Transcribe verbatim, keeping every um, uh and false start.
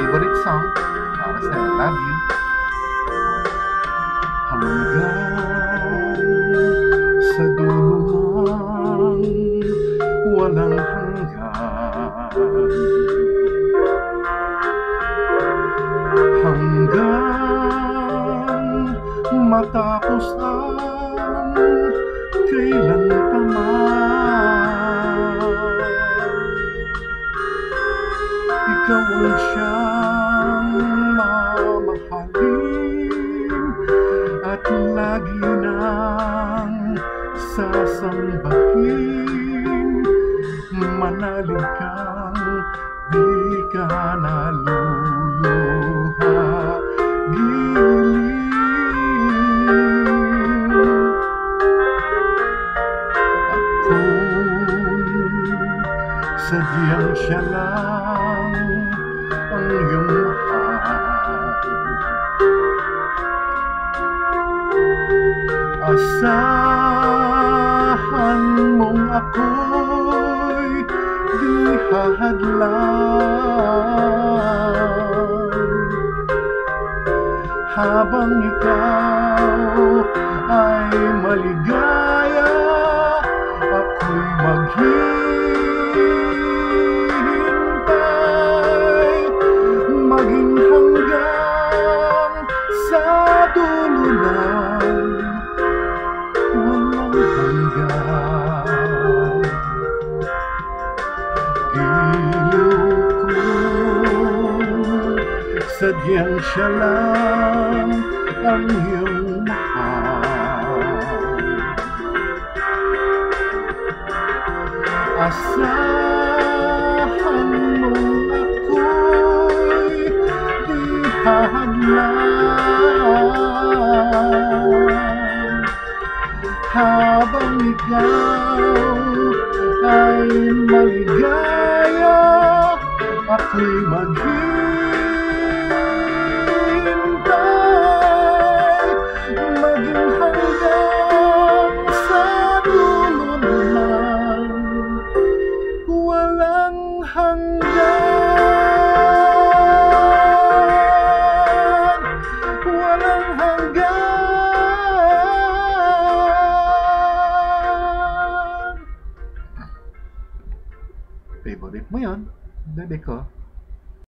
favorite song para sa Love You. Hanggang sa dulo ng walang hanggan, hanggang matapos ang kailan pa man, ikaw ang siyang mamahalin at lagi nang sasambahin. Manalig kang di ka naluluha, giling. At kung sadyang siya lang ang iyong mahal, asahan mong ako'y di hahadlang. Habang ikaw ay maligaya, ako'y maghihintay, maging hanggang sa dulo ng walang hanggan. Giliw kung sadyang siya lang ang iyong mahal, asahan mong ako'y di hahadlang. Habang ikaw ay maligaya, ako'y maghihintay,